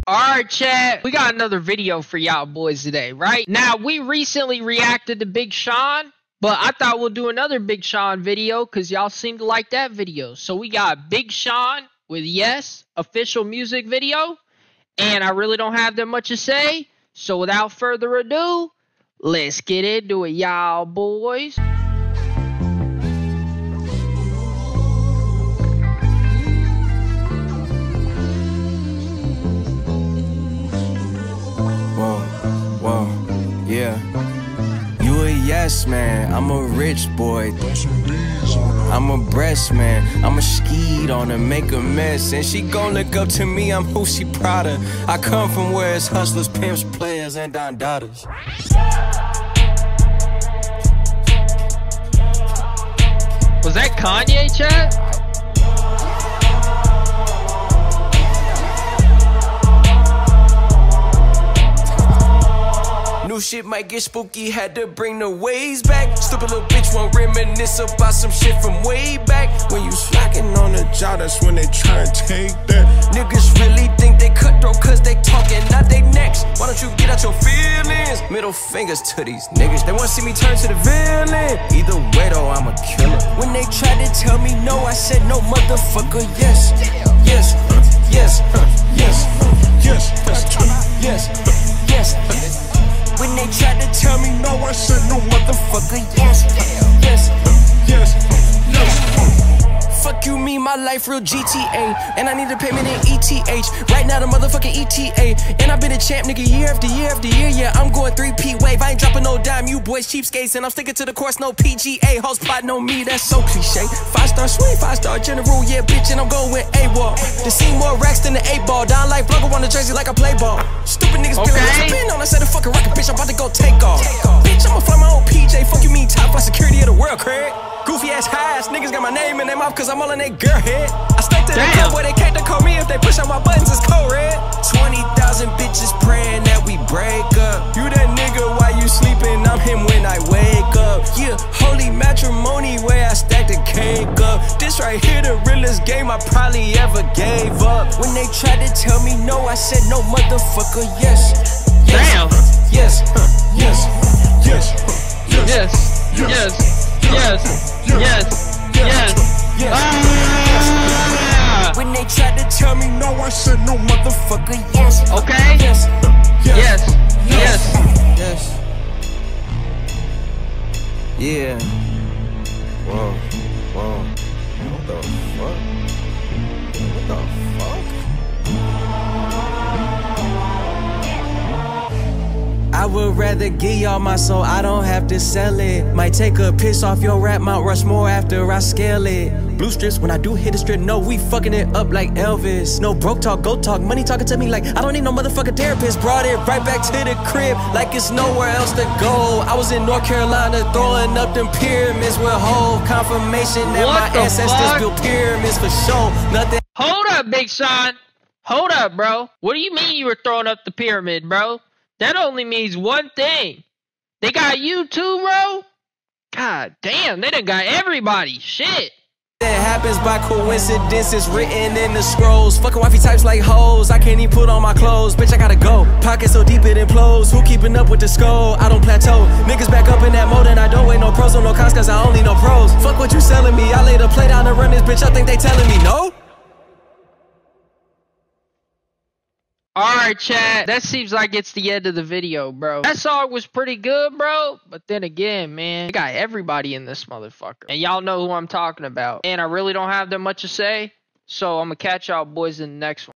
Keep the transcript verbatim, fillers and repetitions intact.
Alright, chat, we got another video for y'all boys today, right? Now, we recently reacted to Big Sean, but I thought we'll do another Big Sean video because y'all seem to like that video. So we got Big Sean with Yes, official music video, and I really don't have that much to say. So without further ado, let's get into it, y'all boys. Yeah, you a yes man, I'm a rich boy. I'm a breast man, I'm a skeet on her, make a mess. And she gon' look up to me, I'm who she proud of. I come from where it's hustlers, pimps, players, and Don Daughters. Was that Kanye, chat? New shit might get spooky, had to bring the waves back. Stupid little bitch won't reminisce about some shit from way back. When you slacking on the job, that's when they try and take that. Niggas really think they cutthroat cause they talking out they necks. Why don't you get out your feelings? Middle fingers to these niggas, they wanna see me turn to the villain. Either way though, I'm a killer. When they tried to tell me no, I said no, motherfucker, yes. Yes, yes, yes, yes, yes, yes, yes. When they tried to tell me no, I said no, motherfucker, yes, yes, yes, yes. Fuck you, me, my life real G T A, and I need a payment in E T H. Right now the motherfucking E T A, and I've been a champ, nigga, year after year after year. Yeah, I'm going three-P wave, I ain't dropping no dime. You boys cheapskates, and I'm sticking to the course, no P G A. Hoes plotting on me, that's so cliche. Five-star sweet, five-star general, yeah, bitch, and I'm going AWOL. To see more racks than the eight ball, down like Blugger on the jersey like I play ball. Stupid niggas okay. Feeling what you been on, I said a fucking record, bitch, I'm about to go take off. Bitch, I'ma fly my own P J, fuck you mean top flight security of the world, Craig. Goofy ass highs, niggas got my name in their mouth cause I'm all in their girl head. I stay to the club where they can't call me if they push on my buttons, it's cold red. twenty thousand bitches praying that we break up. You that nigga while you sleeping, I'm him when I wake up. Yeah, holy matrimony where I stack the cake up. This right here the realest game I probably ever gave up. When they tried to tell me no, I said no, motherfucker, yes. Yes, damn. Yes, yes, yes, yes, yes, yes. Yes, yes, yes, yes. Ah! When they tried to tell me no, I said no, motherfucker, yes. Okay. Yes, yes, yes, yes. Yeah. Whoa, whoa. What the fuck? What the fuck? I would rather give y'all my soul, I don't have to sell it. Might take a piss off your rap, Mount Rushmore after I scale it. Blue strips, when I do hit a strip, no, we fucking it up like Elvis. No broke talk, go talk, money talking to me like I don't need no motherfucking therapist. Brought it right back to the crib, like it's nowhere else to go. I was in North Carolina throwing up them pyramids with whole confirmation that what my ancestors fuck? built pyramids for sure. Nothing. Hold up, Big Sean. Hold up, bro. What do you mean you were throwing up the pyramid, bro? That only means one thing. They got you too, bro? God damn, they done got everybody. Shit. That happens by coincidence, it's written in the scrolls. Fucking wifey types like hoes, I can't even put on my clothes. Bitch, I gotta go, pockets so deep it implodes. Who keeping up with the skull? I don't plateau. Niggas back up in that mode and I don't wait no pros or no cons cause I only know pros. Fuck what you selling me, I lay the play down and run this bitch, I think they telling me no? Alright, chat, that seems like it's the end of the video, bro. That song was pretty good, bro. But then again, man, I got everybody in this motherfucker. And y'all know who I'm talking about. And I really don't have that much to say. So I'm gonna catch y'all boys in the next one.